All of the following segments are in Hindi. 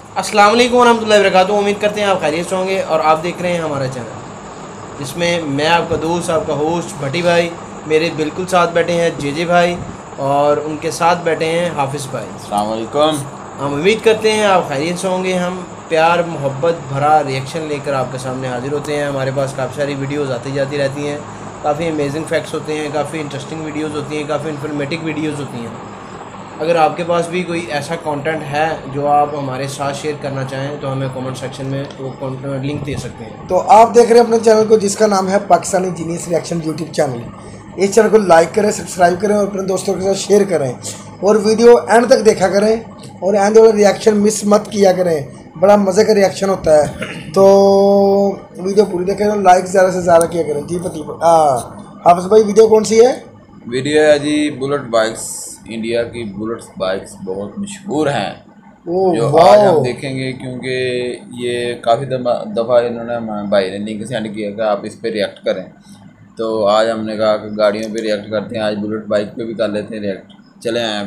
अस्सलाम वालेकुम वरहमतुल्लाहि वबरकातुहू। उम्मीद करते हैं आप खैरियत से होंगे और आप देख रहे हैं हमारा चैनल, जिसमें मैं आपका दोस्त, आपका होस्ट भट्टी भाई, मेरे बिल्कुल साथ बैठे हैं जेजे भाई और उनके साथ बैठे हैं हाफिज़ भाई। अस्सलाम वालेकुम। हम उम्मीद करते हैं आप खैरियत से होंगे। हम प्यार मोहब्बत भरा रिएक्शन लेकर आपके सामने हाजिर होते हैं। हमारे पास काफ़ी सारी वीडियोज़ आती जाती रहती हैं, काफ़ी अमेजिंग फैक्ट्स होते हैं, काफ़ी इंटरेस्टिंग वीडियोज़ होती हैं, काफ़ी इन्फॉर्मेटिव वीडियोज़ होती हैं। अगर आपके पास भी कोई ऐसा कंटेंट है जो आप हमारे साथ शेयर करना चाहें तो हमें कमेंट सेक्शन में वो लिंक दे सकते हैं। तो आप देख रहे हैं अपने चैनल को, जिसका नाम है Pakistani genius reaction YouTube channel. इस चैनल को लाइक करें, सब्सक्राइब करें और अपने दोस्तों के साथ शेयर करें और वीडियो एंड तक देखा करें और एंड वाला रिएक्शन मिस मत किया करें, बड़ा मज़े का रिएक्शन होता है। तो वीडियो पूरी देखें और लाइक ज़्यादा से ज़्यादा किया करें। जी पति हाफिज़ भाई, वीडियो कौन सी है? वीडियो है जी बुलेट बाइक्स। इंडिया की बुलेट बाइक्स बहुत मशहूर हैं, जो आज हम देखेंगे, क्योंकि ये काफ़ी दफ़ा इन्होंने भाई ने लिंक सेंड किया कि आप इस पे रिएक्ट करें। तो आज हमने कहा कि गाड़ियों पे रिएक्ट करते हैं, आज बुलेट बाइक पे भी कर लेते हैं रिएक्ट। चले आए।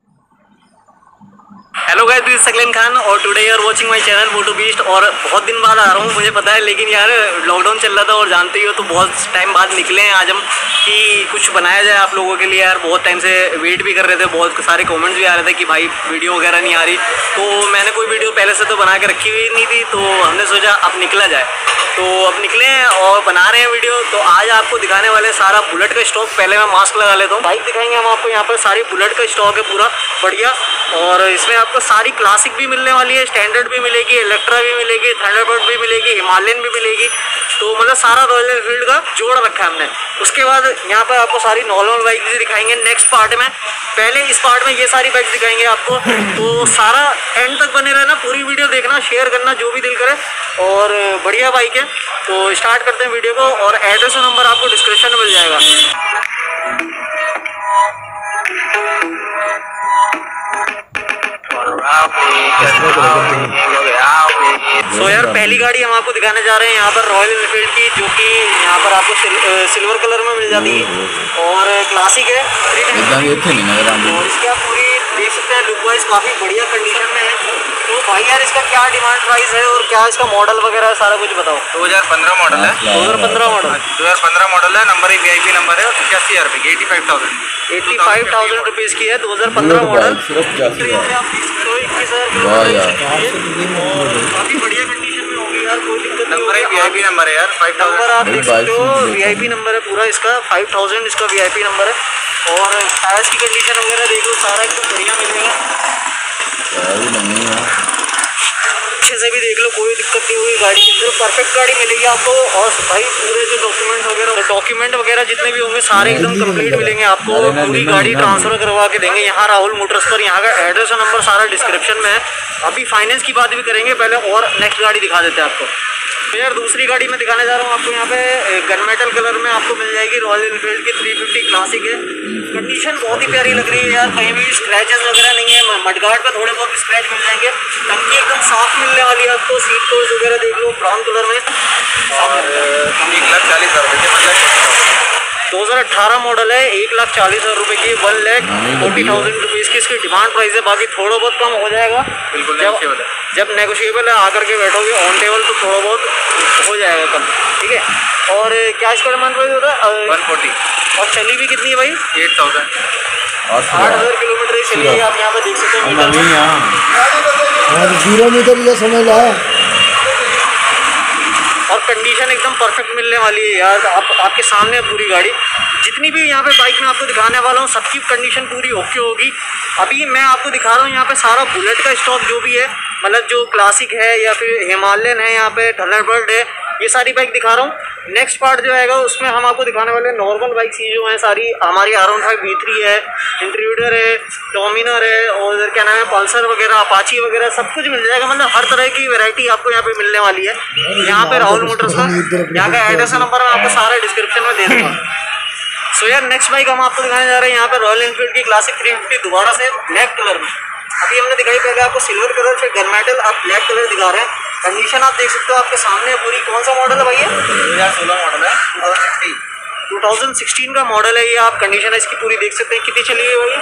Hello guys, this is Saqlain Khan और today you are watching my channel moto beast. और बहुत दिन बाद आ रहा हूँ, मुझे पता है, लेकिन यार लॉकडाउन चल रहा था और जानते ही हो तो बहुत टाइम बाद निकले हैं आज हम कि कुछ बनाया जाए आप लोगों के लिए। यार बहुत टाइम से वेट भी कर रहे थे, बहुत सारे कमेंट्स भी आ रहे थे कि भाई वीडियो वगैरह नहीं आ रही। तो मैंने कोई वीडियो पहले से तो बना के रखी हुई नहीं थी, तो हमने सोचा अब निकला जाए। तो अब निकले हैं और बना रहे हैं वीडियो। तो आज आपको दिखाने वाले सारा बुलेट का स्टॉक। पहले मैं मास्क लगा लेता हूँ। बाइक दिखाएंगे हम आपको, यहाँ पर सारी बुलेट का स्टॉक है पूरा बढ़िया। और इसमें आपको सारी क्लासिक भी मिलने वाली है, स्टैंडर्ड भी मिलेगी, इलेक्ट्रा भी मिलेगी, थंडरबर्ड भी मिलेगी, हिमालयन भी मिलेगी। तो मतलब सारा रॉयल एनफील्ड का जोड़ रखा है हमने। उसके बाद यहाँ पर आपको सारी नॉर्मल बाइक भी दिखाएंगे नेक्स्ट पार्ट में। पहले इस पार्ट में ये सारी बाइक दिखाएंगे आपको। तो सारा एंड तक बने रहना, पूरी वीडियो देखना, शेयर करना जो भी दिल करे। और बढ़िया बाइक है। तो स्टार्ट करते हैं वीडियो को और एड्रेस और नंबर आपको डिस्क्रिप्शन में मिल जाएगा। तो यार पहली गाड़ी हम आपको दिखाने जा रहे हैं यहाँ पर रॉयल एनफील्ड की, जो कि यहाँ पर आपको सिल्वर कलर में मिल जाती है और क्लासिक है। और इसकी आप पूरी देख सकते हैं, लुक वाइज काफ़ी बढ़िया कंडीशन में है। तो भाई यार इसका क्या डिमांड प्राइस है और क्या इसका मॉडल वगैरह सारा कुछ बताओ। 2015 मॉडल है। 2015 मॉडल 2015 मॉडल है। नंबर ही VIP नंबर है और 85,000 रुपये की 85,000 रुपीज़ की है। 2015 मॉडल, 21,000 काफ़ी बढ़िया कंडीशन में होगी यार, कोई दिक्कत नहीं। नंबर ही VIP नंबर है यार। 5,000 नंबर आप देख सकते हो, VIP नंबर है पूरा इसका। 5,000 इसका VIP नंबर है। और टायर्स की कंडीशन वगैरह देखो, सारा एकदम बढ़िया मिलेगा। अच्छे से भी देख लो, कोई दिक्कत नहीं होगी गाड़ी के अंदर, परफेक्ट गाड़ी मिलेगी आपको। और भाई पूरे जो डॉक्यूमेंट वगैरह जितने भी होंगे सारे एकदम कंप्लीट मिलेंगे आपको। पूरी गाड़ी ट्रांसफर करवा के देंगे यहाँ राहुल मोटर्स पर। यहाँ का एड्रेस और नंबर सारा डिस्क्रिप्शन में है। अभी फाइनेंस की बात भी करेंगे पहले, और नेक्स्ट गाड़ी दिखा देते हैं आपको। तो यार दूसरी गाड़ी मैं दिखाने जा रहा हूँ आपको। यहाँ पे गन मेटल कलर में आपको मिल जाएगी रॉयल एनफील्ड की 350 क्लासिक है। कंडीशन बहुत ही प्यारी लग रही है यार, कहीं भी स्क्रैचेस वगैरह नहीं है। मडगार्ड पे थोड़े बहुत स्क्रैच मिल जाएंगे। टंकी एकदम साफ मिलने वाली है आपको। सीट कवर्स वगैरह देख लो, ब्राउन कलर में। और 1,40,000 रुपये की, मतलब 2018 मॉडल है। 1,40,000 रुपये की, 1,40,000 रुपीज़ की इसकी डिमांड प्राइस है। बाकी थोड़ा बहुत कम हो जाएगा, बिल्कुल जब नेगोशिएबल है। आकर के बैठोगे ऑन टेबल तो थोड़ा बहुत हो जाएगा कम, ठीक है। और क्या इसका डिमांड प्राइस होता है? 140। और चली भी कितनी है भाई? 8,000। 8,000 किलोमीटर ही चली है। आप यहाँ पे देख सकते हो मीटर में। 0 मीटर ये समझ ला। और कंडीशन एकदम परफेक्ट मिलने वाली है यार। आपके सामने पूरी गाड़ी, जितनी भी यहाँ पे बाइक में आपको दिखाने वाला हूँ, सबकी कंडीशन पूरी ओके होगी। अभी मैं आपको दिखा रहा हूँ यहाँ पे सारा बुलेट का स्टॉक जो भी है, मतलब जो क्लासिक है या फिर हिमालयन है, यहाँ पे थंडरबर्ड है, ये सारी बाइक दिखा रहा हूँ। नेक्स्ट पार्ट जो आएगा उसमें हम आपको दिखाने वाले नॉर्मल बाइक्स ही जो हैं सारी। हमारी R15 V3 है, इंट्रूडर है, डोमिनर है, और क्या नाम है, पल्सर वगैरह, अपाची वगैरह सब कुछ मिल जाएगा। मतलब हर तरह की वैरायटी आपको यहाँ पे मिलने वाली है। यहाँ पे राहुल मोटर्स का यहाँ का एड्रेस नंबर मैं आपको सारा डिस्क्रिप्शन में दे दूँगा। सो यार नेक्स्ट बाइक हम आपको दिखाने जा रहे हैं यहाँ पे रॉयल एनफील्ड की क्लासिक 350 दोबारा से ब्लैक कलर में। अभी हमने दिखाई पहले आपको सिल्वर कलर, फिर गन मेटल, आप ब्लैक कलर दिखा रहे हैं। कंडीशन आप देख सकते हो आपके सामने पूरी। कौन सा मॉडल है भैया? 2016 मॉडल है। 2016 का मॉडल है ये। आप कंडीशन है इसकी पूरी देख सकते हैं। कितनी चली हुई है भाई?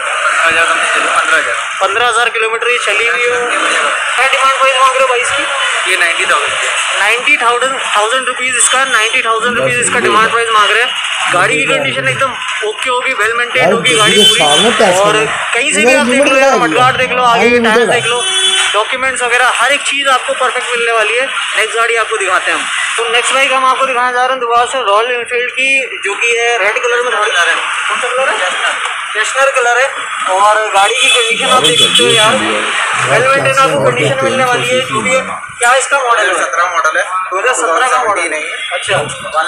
15,000 किलोमीटर ये चली हुई है। क्या डिमांड प्राइस मांग रहे हो भाई इसकी? ये 90,000 रुपीज़ इसका, 90,000 रुपीज़ इसका डिमांड प्राइस मांग रहे हैं। गाड़ी की कंडीशन एकदम ओके होगी, वेल मेंटेन होगी गाड़ी पूरी। और कहीं से भी आप देख लो यार, मडगार्ड देख लो, आगे के टायर देख लो, डॉक्यूमेंट्स वगैरह हर एक चीज़ आपको परफेक्ट मिलने वाली है। नेक्स्ट गाड़ी आपको दिखाते हैं हम। तो नेक्स्ट बाइक हम आपको दिखाने जा रहे हैं दोबारा से रॉयल एनफील्ड की, जो कि है रेड कलर में दिखाने जा रहे हैं। कौन सा कलर है? नेशनल कलर है। और गाड़ी की कंडीशन आप देख सकते हो यार, वेल मेंटेन आपको कंडीशन मिलने वाली है। जो भी क्या इसका मॉडल है? 17 मॉडल है, 2017 का मॉडल नहीं है। अच्छा,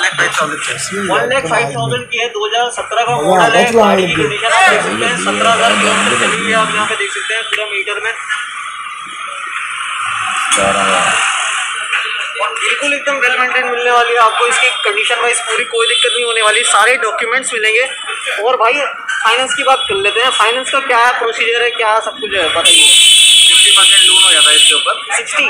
1,05,000 की है, 2017 का हाँ, मॉडल है। गाड़ी की कंडीशन आप देख सकते हैं, 17,000 किलोमीटर चली हुई है। आप यहाँ पे देख सकते हैं पूरा मीटर में, और बिल्कुल एकदम वेल मेंटेन मिलने वाली है आपको। इसकी कंडीशन वाइज पूरी कोई दिक्कत नहीं होने वाली, सारे डॉक्यूमेंट्स मिलेंगे। और भाई फाइनेंस की बात कर लेते हैं। फाइनेंस का क्या प्रोसीजर है, क्या सब कुछ है बताइए। 50% लोन हो जाता है इसके ऊपर,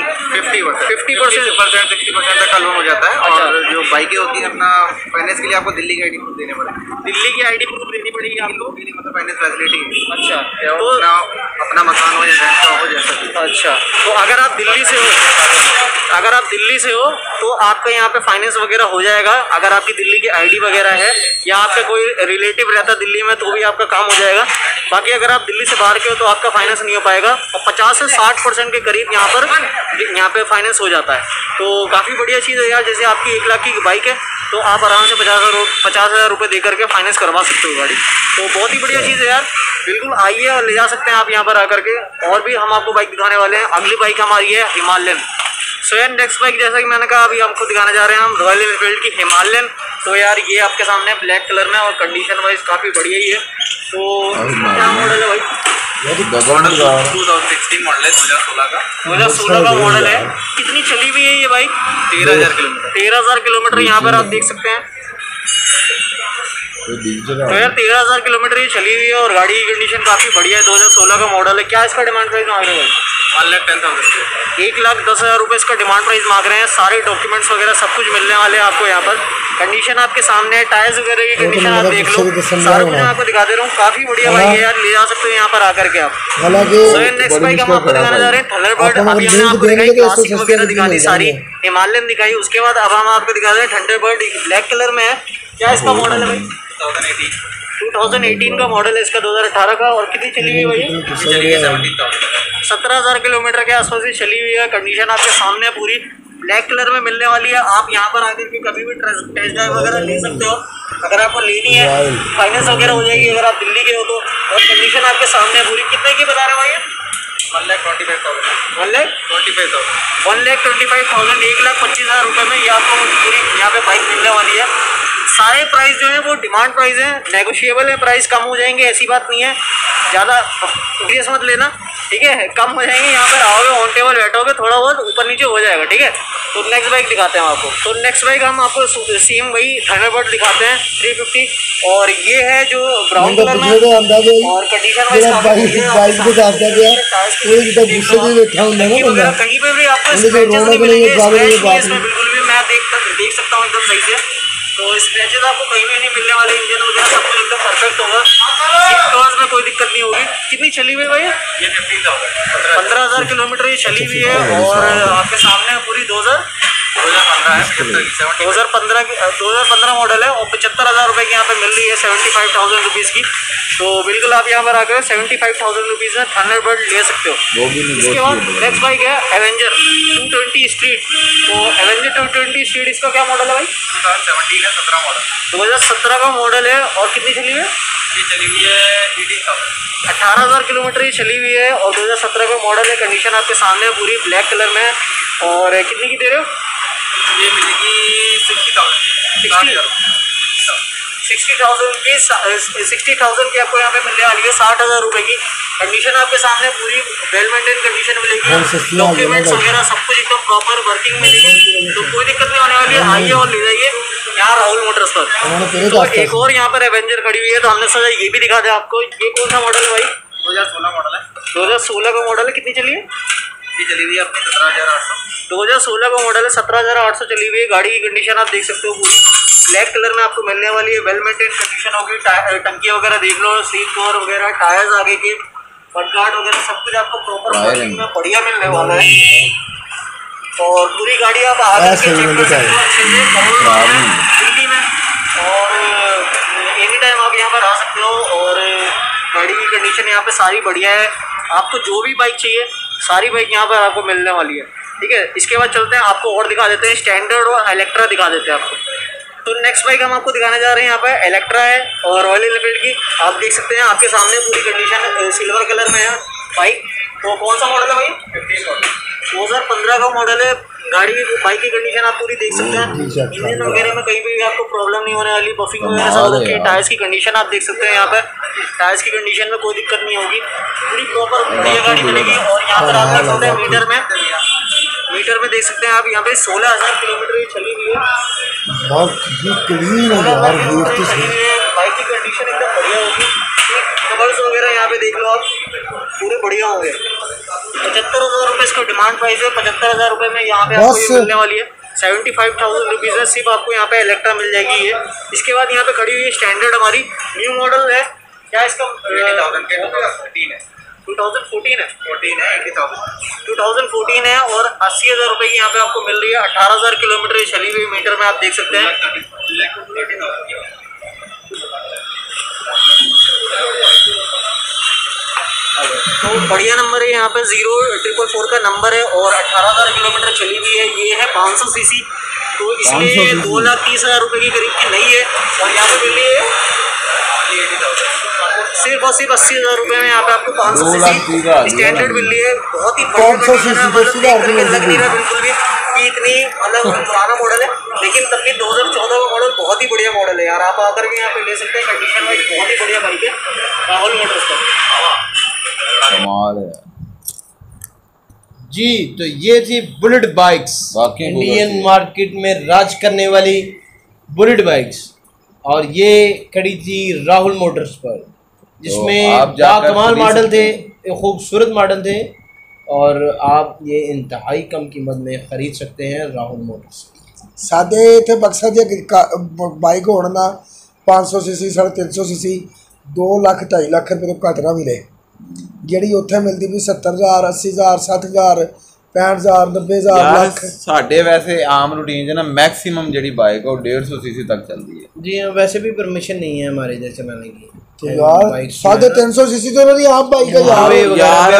50% 60% तक का लोन हो जाता है। अच्छा। और जो बाइकें होती हैं अपना फाइनेंस के लिए आपको दिल्ली की आईडी प्रूफ देने पड़ेगी। दिल्ली की आईडी प्रूफ देनी पड़ेगी आपको, मतलब फाइनेंस फैसिलिटी। अच्छा तो अपना मकान हो या रेंट का हो जैसा। अच्छा, तो अगर आप दिल्ली से हो तो आपका यहाँ पे फाइनेंस वगैरह हो जाएगा। अगर आपकी दिल्ली की आईडी वगैरह है या आपका कोई रिलेटिव रहता है दिल्ली में तो भी आपका काम हो जाएगा। बाकी अगर आप दिल्ली से बाहर के हो तो आपका फाइनेंस नहीं हो पाएगा। और 50 से 60% के करीब यहाँ पे फाइनेंस हो जाता है। तो काफ़ी बढ़िया चीज़ है यार। जैसे आपकी 1 लाख की बाइक है तो आप आराम से 50,000 रुपये दे करके फाइनेंस करवा सकते हो गाड़ी। तो बहुत ही बढ़िया चीज़ है यार। बिल्कुल आइए और ले जा सकते हैं आप यहाँ पर आकर के। और भी हम आपको बाइक दिखाने वाले हैं। अगली बाइक हमारी है हिमालयन। सो यार नेक्स्ट बाइक जैसा कि मैंने कहा अभी आपको दिखाने जा रहे हैं हम रॉयल एनफील्ड की हिमालयन। तो यार ये आपके सामने ब्लैक कलर में और कंडीशन वाइज काफ़ी बढ़िया ही है। तो क्या मॉडल है भाई? 2016 मॉडल है, 2016 का। 2016 का मॉडल है। कितनी चली हुई है ये बाइक? 13,000 किलोमीटर। 13,000 किलोमीटर यहाँ पर आप देख सकते हैं। तो यार 13,000 किलोमीटर ये चली हुई है और गाड़ी की कंडीशन काफ़ी बढ़िया है। 2016 का मॉडल है। क्या इसका डिमांड प्राइस मांग रहे हैं भाई? 1,10,000। 1,10,000 रुपये इसका डिमांड प्राइस मांग रहे हैं। सारे डॉक्यूमेंट्स वगैरह सब कुछ मिलने वाले हैं आपको यहाँ पर। कंडीशन आपके सामने है, टायर्स वगैरह की कंडीशन आप देख लो, सारा कुछ मैं आपको दिखा दे रहा हूँ। काफ़ी बढ़िया बाइक है यार, ले जा सकते हो यहाँ पर आकर के आप। सो नेक्स्ट बाइक हम आपको दिखाने जा रहे हैं थंडरबर्ड। अभी हमने आपको दिखाई क्लासिक वगैरह दिखा दी सारी, हिमालयन दिखाई। उसके बाद अब हम आपको दिखा रहे हैं थंडरबर्ड, ब्लैक कलर में है। क्या इसका मॉडल है भाई? 2018 का मॉडल है इसका, 2018 का। और कितनी चली हुई है भाई? 17,000 किलोमीटर के आसपास ही चली हुई है। कंडीशन आपके सामने पूरी ब्लैक कलर में मिलने वाली है। आप यहाँ पर आकर के कभी भी टेस्ट ड्राइव वगैरह ले सकते हो। अगर आपको लेनी है फाइनेंस वगैरह हो जाएगी अगर आप दिल्ली के हो तो। और कंडीशन आपके सामने पूरी। कितने की बता रहे हो भाई? 1,25,000। 1,25,000 1,25,000 रुपये में ये आपको पूरी यहाँ पे बाइक मिलने वाली है। सारे प्राइस जो है वो डिमांड प्राइस है, नेगोशिएबल है। प्राइस कम हो जाएंगे ऐसी बात नहीं है, ज़्यादा सीरियस मत लेना, ठीक है। कम हो जाएंगे, यहाँ पर आओगे ऑन टेबल बैठोगे थोड़ा बहुत ऊपर नीचे हो जाएगा, ठीक है। तो नेक्स्ट बाइक दिखाते हैं आपको। तो नेक्स्ट बाइक हम आपको सेम वही थंडरबर्ड दिखाते हैं 350। और ये है जो ब्राउन कलर में और कंडीशन वाइज कहीं पे भी आपको स्क्रैचेस नहीं मिलेंगे। इसमें बिल्कुल भी मैं देख सकता हूँ एकदम सही से। तो स्क्रैचेस आपको कहीं भी नहीं मिलने वाले। इंजन वगैरह सब कुछ एकदम परफेक्ट होगा। सीट में कोई दिक्कत नहीं होगी। कितनी चली हुई है भाई? ये 15,000 किलोमीटर ये चली हुई है। और आपके सामने पूरी 2015 मॉडल है और 75,000 रुपये की यहाँ पे मिल रही है, 75,000 रुपीज़ की। तो बिल्कुल आप यहाँ पर आकर 75,000 रुपीज़ में थंडरबर्ड ले सकते हो। इसके बाद नेक्स्ट बाइक है एवेंजर 220 स्ट्रीट। तो एवेंजर 220 स्ट्रीट इसका क्या मॉडल है भाई? 2017 है, 17 मॉडल। 2017 का मॉडल है। और कितनी चली हुई है? ये चली हुई है 18,000। 18,000 किलोमीटर ये चली हुई है और 2017 का मॉडल है। कंडीशन आपके सामने पूरी ब्लैक कलर में है। और कितनी की दे रहे हो? ये मिलेगी 60,000 की 60,000 की आपको यहाँ पे मिलने वाली है, 60,000 रुपये की। कंडीशन आपके सामने पूरी वेल मेंटेन कंडीशन मिलेगी। डॉक्यूमेंट्स वगैरह सब कुछ एकदम प्रॉपर वर्किंग मिलेगी। तो कोई दिक्कत नहीं होने वाली है। आइए और ले जाइए यहाँ राहुल मोटर्स पर। तो एक और यहाँ पर एवेंजर खड़ी हुई है तो हमने सोचा ये भी दिखा दें आपको। ये कौन सा मॉडल है भाई? 2016 मॉडल है। 2016 का मॉडल है। कितनी चली है? ये चली हुई है अपनी 17,800। 2016 का मॉडल है, 17,800 चली हुई है। गाड़ी की कंडीशन आप देख सकते हो पूरी। ब्लैक कलर में आपको मिलने वाली है। वेल मेंटेन कंडीशन होगी, टंकी वगैरह देख लो, सीट कवर वगैरह, टायर्स आगे के, मडगार्ड वगैरह सब कुछ आपको प्रॉपर में बढ़िया मिलने वाला है। और पूरी गाड़ी आप आगे के चेक कर सकते हो अच्छे से दिल्ली में, और एनी टाइम आप यहाँ पर आ सकते हो। और गाड़ी की कंडीशन यहाँ पे सारी बढ़िया है। आपको जो भी बाइक चाहिए सारी बाइक यहाँ पर आपको मिलने वाली है, ठीक है। इसके बाद चलते हैं, आपको और दिखा देते हैं, स्टैंडर्ड और इलेक्ट्रा दिखा देते हैं आपको। तो नेक्स्ट बाइक हम आपको दिखाने जा रहे हैं यहाँ पे इलेक्ट्रा है और रॉयल एनफील्ड की। आप देख सकते हैं आपके सामने पूरी कंडीशन सिल्वर कलर में है बाइक। तो कौन सा मॉडल है भाई? 2015 का मॉडल है। गाड़ी की बाइक की कंडीशन आप पूरी देख सकते हैं। इंजन वगैरह में कहीं भी आपको प्रॉब्लम नहीं होने वाली, बफिंग वगैरह सब ओके। टायर्स की कंडीशन आप देख सकते हैं यहाँ पर, टायर्स की कंडीशन में कोई दिक्कत नहीं होगी, पूरी प्रॉपर बढ़िया गाड़ी मिलेगी। और यहाँ पर आप देख सकते हैं मीटर में देख सकते हैं आप यहाँ पे 16,000 किलोमीटर चली हुई है। बाइक की कंडीशन एकदम बढ़िया होगी। कवर्स वगैरह यहाँ पे देख लो आप, पूरे बढ़िया होंगे। 75,000 रुपये इसका डिमांड प्राइस है। 75,000 रुपये में यहाँ पे आपको मिलने वाली है। 75,000 रुपीज़ में सिर्फ आपको यहाँ पे इलेक्ट्रा मिल जाएगी ये। इसके बाद यहाँ पे खड़ी हुई है स्टैंडर्ड, हमारी न्यू मॉडल है। क्या इसका 2014 है और 80,000 रुपये की यहाँ पे आपको मिल रही है। 18,000 किलोमीटर चली हुई मीटर में आप देख सकते हैं। तो बढ़िया नंबर है यहाँ पे, 0444 का नंबर है और 18,000 किलोमीटर चली हुई है। ये है 500 सीसी, तो इसलिए 2,30,000 रुपये की करीब की नहीं है। और यहाँ पे मिल रही है सिर्फ और सिर्फ 80,000 रुपये में यहाँ पे आपको 500 सीसी स्टैंडर्ड मिल रही है। बहुत ही बढ़िया कंडीशन है, मतलब देख करके लग नहीं रहा बिल्कुल भी कि इतनी मतलब पुराना मॉडल है, लेकिन तब भी 2014 का मॉडल बहुत ही बढ़िया मॉडल है यार। आप आकर भी यहाँ पे ले सकते हैं। कंडीशन वाइज बहुत ही बढ़िया बाइक है राहुल मोटर्स का। कमाल है जी। तो ये थी बुलेट बाइक्स, इंडियन मार्केट में राज करने वाली बुलेट बाइक्स। और ये खड़ी थी राहुल मोटर्स पर, जिसमें कमाल मॉडल थे, खूबसूरत मॉडल थे। और आप ये इंतहाई कम कीमत में ख़रीद सकते हैं राहुल मोटर्स। सादे थे बक्सा दी बाइक होना 500 सीसी 350 सीसी 2 लाख 2.5 लाख रुपये तो घट ना मिले, ਜਿਹੜੀ ਉੱਥੇ ਮਿਲਦੀ ਵੀ 70,000 80,000 60,000 65,000 90,000 ਲੱਖ। ਸਾਡੇ ਵੈਸੇ ਆਮ रूटीन च ना मैक्सिमम ਜਿਹੜੀ बाइक है वो 150 सीसी तक चलती है। जी हाँ, वैसे भी परमिशन नहीं है हमारे इधर चलाने की। तो यार 350 सीसी तो उन्होंने आम बाइक है यार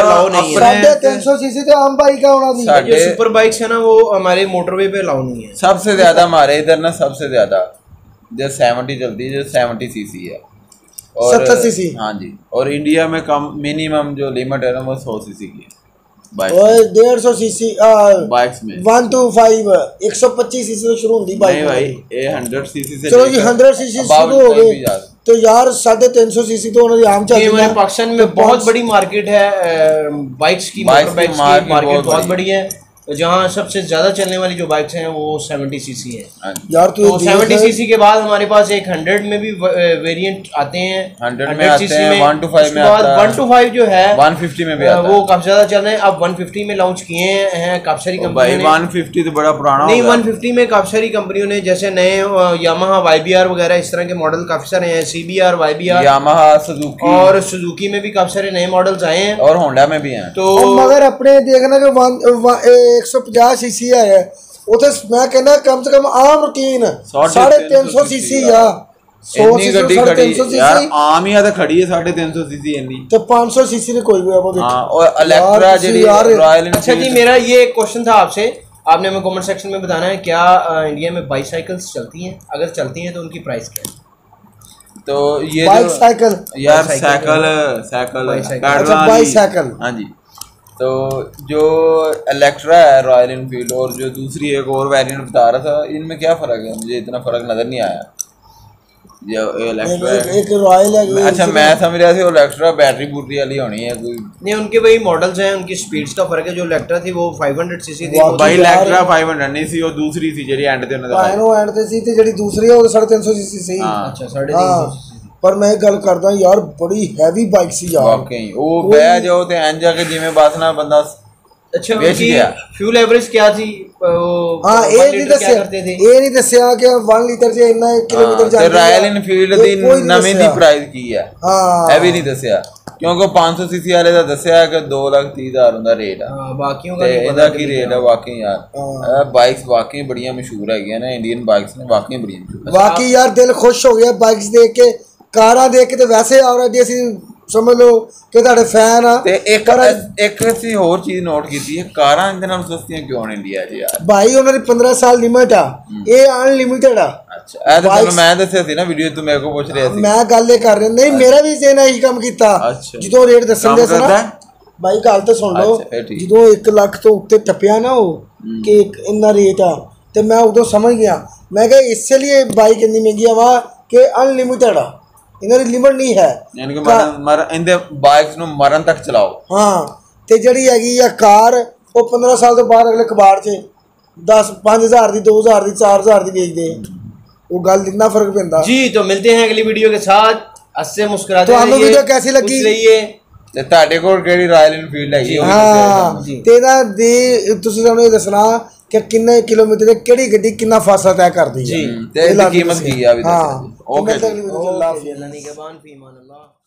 350 सीसी तो आम बाइक है उन्होंने। जो सुपर बाइक्स है ना वो हमारे मोटरवे पे अलाउ नहीं है। सबसे ज़्यादा हमारे इधर ना सबसे ज़्यादा जो 70 चलती है, जो 70 सीसी है और 70 सीसी। हाँ जी। और इंडिया में कम मिनिमम जो लिमिट है ना वो 100 सीसी की है। 150 सीसी बाइक्स में 125 125 सीसी से शुरू होती बाइक। नहीं भाई, ये 100 सीसी से चलो जी 100 सीसी शुरू हो गए तो यार 350 सीसी तो उन्होंने आम चलती है। पाकिस्तान में बहुत बड़ी मार्केट है बाइक्स की, मोटर बाइक्स की मार्केट बहुत बड़ी है। जहाँ सबसे ज्यादा चलने वाली जो बाइक्स हैं वो 70 सीसी है यार। तो 70 सीसी के बाद हमारे पास एक 100 में भी वेरिएंट आते हैं। 100 में आते हैं, 125 में आता है, 125 जो है 150 में भी आता है, वो काफी ज्यादा चल रहे हैं। अब 150 में लॉन्च किए हैं काफी सारी कंपनियों ने। 150 तो बड़ा पुराना नहीं, 150 में काफी सारी कंपनियों ने, जैसे नए यामाहा YBR वगैरह इस तरह के मॉडल काफी सारे हैं। CBR YBR यामाहा सुजुकी और सुजुकी में भी काफी सारे नए मॉडल्स आए हैं और होंडा में भी हैं। तो मगर अपने देखना कि 150 सीसी है उसे मैं कहना कम से कम आम रूटीन 350 सीसी या 100 सीसी 350 यार आम ही तो खड़ी है 350 सीसी इनकी तो 500 सीसी ने कोई भी है वो। हां और इलेक्ट्रा जेडी रॉयल एनफील्ड। अच्छा जी, मेरा ये क्वेश्चन था आपसे, आपने हमें कमेंट सेक्शन में बताना है क्या इंडिया में बाइसाइकिल्स चलती हैं? अगर चलती हैं तो उनकी प्राइस क्या है? तो ये बाइसाइकिल यार साइकिल बाइसाइकिल हाँ जी। तो जो इलेक्ट्रा है रॉयल एनफील्ड और जो दूसरी एक और वेरिएंट बता रहा था, इनमें क्या फ़र्क है? मुझे इतना फ़र्क नज़र नहीं आया। जो इलेक्ट्रा एक रॉयल है। अच्छा मैं समझ रहा था वो इलेक्ट्रा बैटरी बूटरी वाली होनी है कोई नहीं, उनके वही मॉडल्स हैं, उनकी स्पीड्स का फ़र्क है। जो इलेक्ट्रा थी वो 500 सीसी थी भाई, इलेक्ट्रा 500 नहीं सी, वो दूसरी थी जेडी एंड ते एंड ते सी ते जेडी दूसरी है वो 350 सीसी सही। अच्छा 350 पर मैं गल करदा यार बड़ी हैवी बाइक सी यार। वाकई वो बह जाओ ते एंज जाके जिवें बस ना बंदा अच्छा बेच उनकी गया। फ्यूल एवरेज क्या थी वो हाँ 1 ये नहीं लीटर क्या दसिया करते थे ये नहीं दसिया कि 1 ਲੀਟਰ 'ਚ ਇੰਨਾ ਕਿਲੋਮੀਟਰ ਤੇ ਰਾਇਲ ਇਨਫੀਲਡ ਦੀ ਨਵੀਂ ਦੀ ਪ੍ਰਾਈਸ ਕੀ ਹੈ ਹਾਂ ਇਹ ਵੀ ਨਹੀਂ ਦੱਸਿਆ ਕਿਉਂਕਿ 500 ਸੀਸੀ ਵਾਲੇ ਦਾ ਦੱਸਿਆ ਕਿ 2,30,000 ਹੁੰਦਾ ਰੇਟ ਆ हाँ बाकियों का ਤੇ नहीं ਇਹਦਾ पता ਕੀ कि ਰੇਟ ਆ ਵਾਕਈ ਯਾਰ ਇਹ ਬਾਈਕਸ ਵਾਕਈ ਬੜੀਆਂ ਮਸ਼ਹੂਰ ਹੈਗੀਆਂ ਨੇ ਇੰਡੀਅਨ ਬਾਈਕਸ ਨੇ ਵਾਕਈ ਬੜੀਆਂ ਮਸ਼ਹੂਰ ਬਾਕੀ ਯਾਰ ਦਿਲ ਖੁਸ਼ ਹੋ ਗਿਆ ਬਾਈਕਸ ਦੇਖ ਕੇ ਕਾਰਾਂ ਦੇਖ ਕੇ ਤੇ ਵੈਸੇ ਆਲਰੇਡੀ ਅਸੀਂ ਸਮਝ ਲਓ ਕਿ ਤੁਹਾਡੇ ਫੈਨ ਆ ਤੇ ਇੱਕ ਅਸੀਂ ਹੋਰ ਚੀਜ਼ ਨੋਟ ਕੀਤੀ ਹੈ ਕਾਰਾਂ ਇਹਦੇ ਨਾਲ ਸਸਤੀਆਂ ਕਿਉਂ ਨੇ ਇੰਡੀਆ 'ਚ ਯਾਰ ਭਾਈ ਉਹਨਾਂ ਦੀ 15 ਸਾਲ ਲਿਮਿਟ ਆ ਇਹ ਅਨਲਿਮਿਟਡ ਆ ਅੱਛਾ ਇਹ ਤਾਂ ਤੁਹਾਨੂੰ ਮੈਂ ਦੱਸਿਆ ਸੀ ਨਾ ਵੀਡੀਓ ਤੂੰ ਮੇਰੇ ਕੋਲ ਪੁੱਛ ਰਿਹਾ ਸੀ ਮੈਂ ਗੱਲ ਇਹ ਕਰ ਰਿਹਾ ਨਹੀਂ ਮੇਰਾ ਵੀ ਜਿਹਨੇ ਇਹੀ ਕੰਮ ਕੀਤਾ ਅੱਛਾ। ਜਦੋਂ ਰੇਟ ਦੱਸਣ ਦੇ ਸੀ ਕੰਮ ਨਾ ਕਰਦਾ? ਭਾਈ ਗੱਲ ਤਾਂ ਸੁਣ ਲਓ ਅੱਛਾ, ਫਿਰ ਠੀਕ। ਜਦੋਂ 1 ਲੱਖ ਤੋਂ ਉੱਤੇ ਟੱਪਿਆ ਨਾ ਉਹ ਕਿ ਇੰਨਾ ਰੇਟ ਆ ਤੇ ਮੈਂ ਉਦੋਂ ਸਮਝ ਗਿਆ ਮੈਂ ਕਿਹਾ ਇਸੇ ਲਈ ਬਾਈਕ ਇੰਨੀ ਮਹਿੰਗੀ ਆ ਵਾ ਕਿ ਅਨਲਿਮਿਟਡ ਆ ਇਹਨਾਂ ਦੀ ਲਿਮਿਟ ਨਹੀਂ ਹੈ ਯਾਨੀ ਕਿ ਮਰ ਇਹਦੇ ਬਾਈਕਸ ਨੂੰ ਮਰਨ ਤੱਕ ਚਲਾਓ ਹਾਂ ਤੇ ਜਿਹੜੀ ਹੈਗੀ ਆ ਕਾਰ ਉਹ 15 ਸਾਲ ਤੋਂ ਬਾਅਦ ਅਗਲੇ ਕਬਾੜ 'ਚ 5,000 ਦੀ 2,000 ਦੀ 4,000 ਦੀ ਵੇਚਦੇ ਉਹ ਗੱਲ ਇੰਨਾ ਫਰਕ ਪੈਂਦਾ जी तो मिलते हैं अगली वीडियो के साथ हंसते मुस्कुराते तो हमें रहिए, वीडियो कैसी लगी? खुश रहिए ਤੇ ਤੁਹਾਡੇ ਕੋਲ ਕਿਹੜੀ ਰਾਇਲ ਇਨਫੀਲਡ ਹੈਗੀ ਉਹ ਵੀ ਦੱਸਿਆ ਹਾਂ ਜੀ। ਤੇ ਇਹਦਾ ਦੀ ਤੁਸੀਂ ਸਾਨੂੰ ਇਹ ਦੱਸਣਾ ਕਿ ਕਿੰਨੇ ਕਿਲੋਮੀਟਰ ਤੇ ਕਿਹੜੀ ਗੱਡੀ ਕਿੰਨਾ ਫਾਸਲਾ ਤੈਅ ਕਰਦੀ ਹੈ ਜੀ। ਤੇ ਇਹਦੀ ਕੀਮਤ ਕੀ ਆ ਵੀ ਦੱਸਿਆ ਜੀ। ਓਕੇ ਓਕੇ ਜੀ। ਜੀ अल्लाह निगहबान फी ईमान अल्लाह।